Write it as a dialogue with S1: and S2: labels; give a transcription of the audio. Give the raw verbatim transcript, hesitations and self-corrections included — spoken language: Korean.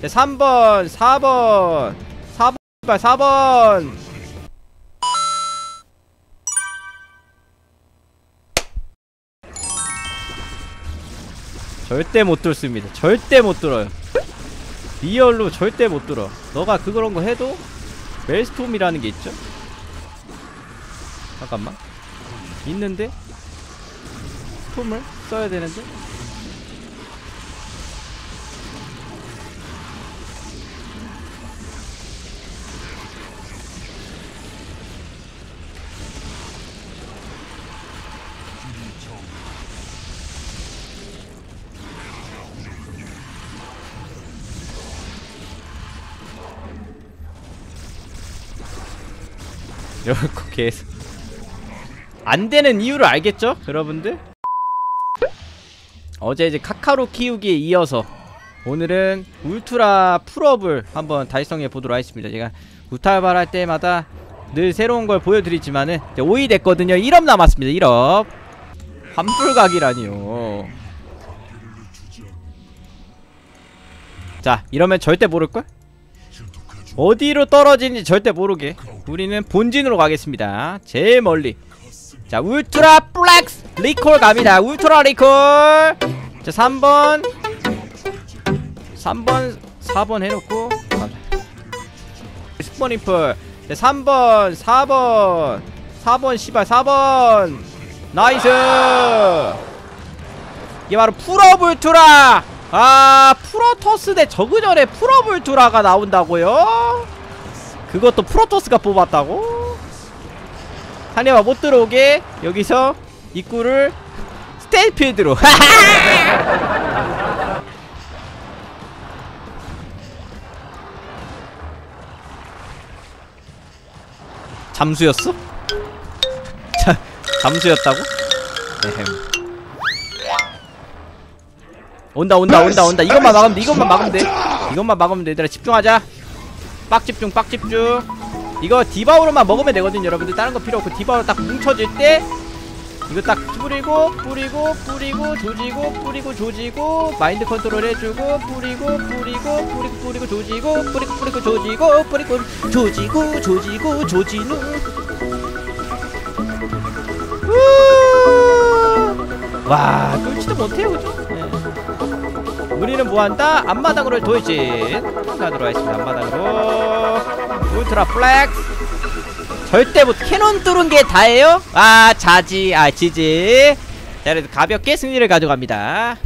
S1: 네, 삼 번 사 번 사 번 사 번 절대 못 뚫습니다. 절대 못 뚫어요. 리얼로 절대 못 뚫어. 너가 그런 거 해도 멜스톰이라는 게 있죠? 잠깐만. 있는데? 스톰을 써야 되는데? 이렇게 계속 안되는 이유를 알겠죠? 여러분들? 어제 이제 카카로 키우기에 이어서 오늘은 울트라 풀업을 한번 달성해 보도록 하겠습니다. 제가 구탈발 할 때마다 늘 새로운 걸 보여드리지만은 이제 오이 됐거든요. 일 업 남았습니다. 일 업. 환불각이라니요. 자, 이러면 절대 모를걸? 어디로 떨어지는지 절대 모르게 우리는 본진으로 가겠습니다. 제일 멀리. 자, 울트라 플렉스 리콜 갑니다. 울트라 리콜. 자, 삼 번 삼 번 사 번 해놓고 스포니플. 자, 삼 번 사 번 사 번 씨발 사 번 나이스. 이게 바로 풀업 울트라. 아, 프로토스 대 저그전에 풀업 울트라가 나온다고요? 그것도 프로토스가 뽑았다고? 상대가 못 들어오게 여기서 입구를 스테이필드로. 잠수였어? 자, 잠수였다고? 에헴. 온다 온다 온다 온다. 이것만 막으면 돼. 이것만 막으면 돼. 이것만 막으면 돼. 얘들아 집중하자. 빡집중 빡집중. 이거 디바우로만 먹으면 되거든 여러분들. 다른 거 필요 없고 디바우로 딱 뭉쳐질 때 이거 딱 뿌리고 뿌리고 뿌리고 조지고 뿌리고 조지고 마인드 컨트롤 해주고 뿌리고 뿌리고 뿌리고 뿌리고 조지고 뿌리고 뿌리고 조지고 뿌리고 조지고 조지고 조지누. 와, 뚫지도 못해요 그죠? 네. 우리는 뭐한다? 앞마당으로 돌진 가도록 하겠습니다. 앞마당으로 울트라 플렉스. 절대 못. 캐논 뚫은 게 다예요? 아, 자지. 아, 지지. 자, 그래도 가볍게 승리를 가져갑니다.